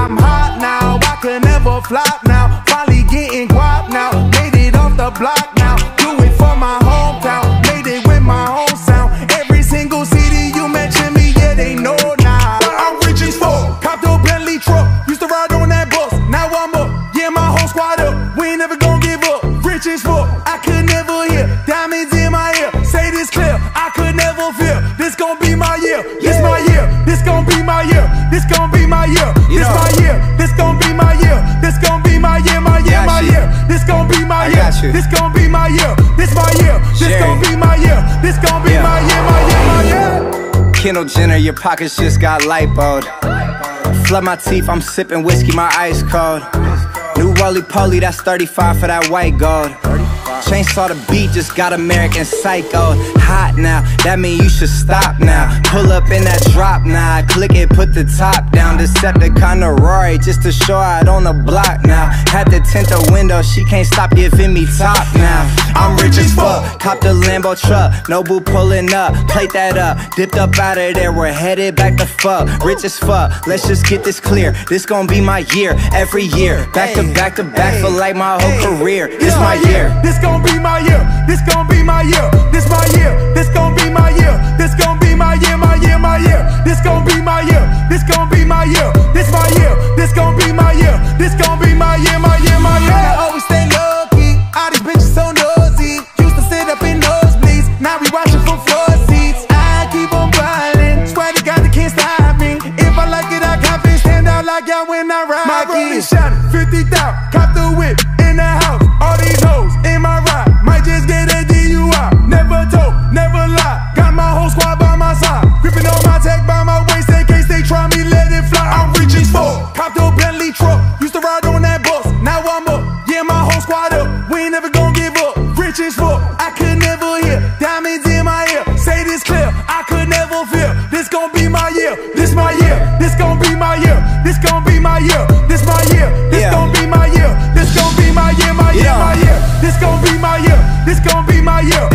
I'm hot now, I can never flop now. Finally getting guap now, made it off the block now. Do it for my hometown, made it with my own sound. Every single city you mention me, yeah, they know now. I'm rich as fuck, copped a Bentley truck. Used to ride on that bus, now I'm up. Yeah, my whole squad up, we ain't never gonna give up. Rich as fuck, I could never hear. Diamonds in my ear, say this clear, I could never fear. This gon' be my year, this my year. This gon' be my year, this gon' be my year. This my year, this gon' be my year. This gon' be my year, my year, my year. This gon' be my year, this gon' be my year. This my year, this gon' be my year. This gon' be my year, my year, my year. Kendall Jenner, your pockets just got lipoed. Flood my teeth, I'm sipping whiskey, my ice cold. New roly-poly, that's 35 for that white gold. Chainsaw the beat, just got American Psycho. Hot now, that mean you should stop now. Pull up in that drop now, click it, put the top down. Decepticon to Rory, just to show out on the block now. Had to tint the window, she can't stop giving me top now. I'm rich as fuck, copped a Lambo truck. Nobu pulling up, plate that up. Dipped up out of there, we're headed back to fuck. Rich as fuck, let's just get this clear. This gon' be my year, every year. Back to back to back for like my whole career. This my year. This gon' be my year, this gon' be my year. This my year, this gon' be my year. This gon' be my year, my year, my year. This gon' be my year, this gon' be my year. This my year, this gon' be my year. This gon' be my year, my year, my year. I always stay low-key, all these bitches so nosy. Used to sit up in nosebleeds, now we watching from floor seats. I keep on ballin', swear to God they can't stop me. If I like it, I cop it, stand out like y'all when I ride. My rolling shining, 50,000, cop the whip in the house. All these hoes in my ride, might just get a DUI. Never told, never lie, got my whole squad by my side. Gripping on my tech by my waist in case they try me, let it fly. I'm rich as fuck, copped a Bentley truck. Used to ride on that bus, now I'm up. Yeah, my whole squad up, we ain't never gonna give up. Rich as fuck, I could never hear. Diamonds in my ear, say this clear, I could never fear. This gon' be my year, this my year. This gon' be my year, this gon' be my year. This my year, this gon' be my year. This gon' be my year, my year, my year. This gon' be my year, this gon' be my year.